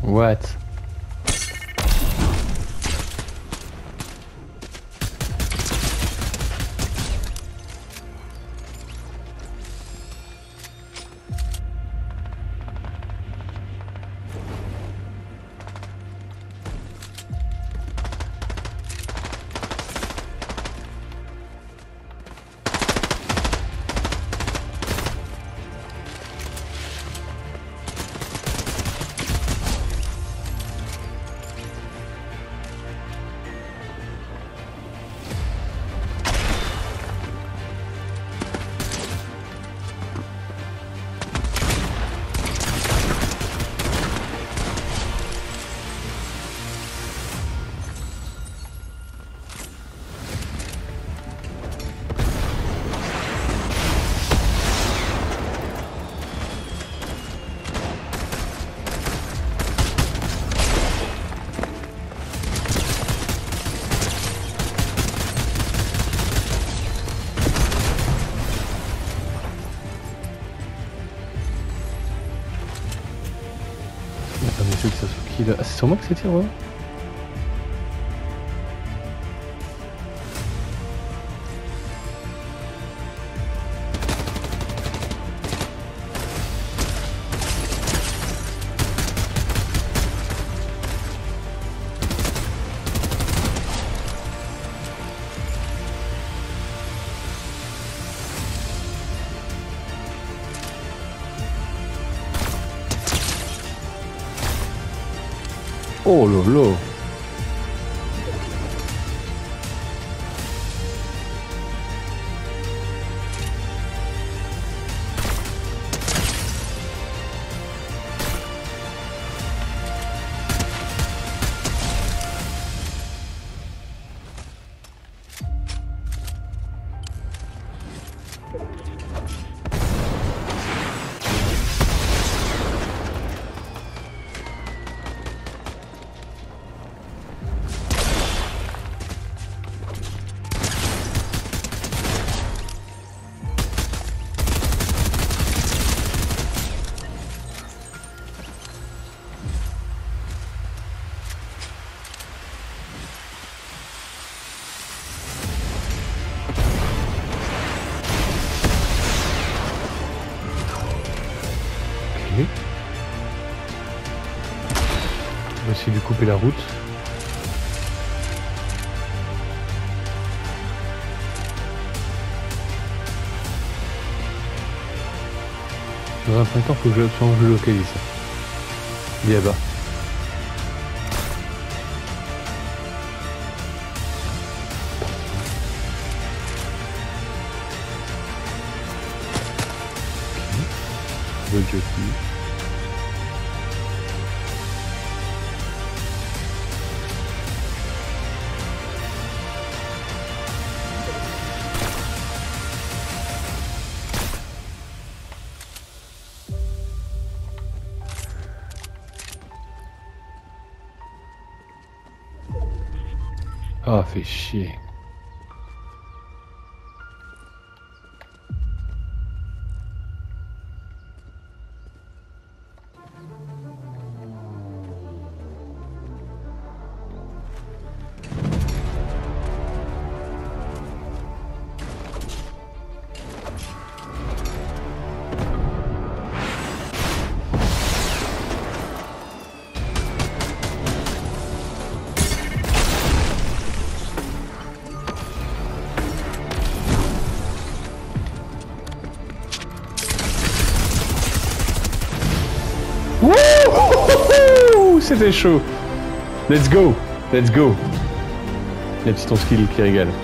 What? Attends, mais c'est que ça soit qui là? Ah, c'est sur moi que ça tire, ouais. Oh là là. On va essayer de lui couper la route. Dans un premier temps, il faut que je localise. Il est là-bas. Le jeu. Ah, fait chier. Wouhou, c'était chaud. Let's go. Let's go. Les petits ton skill qui régale.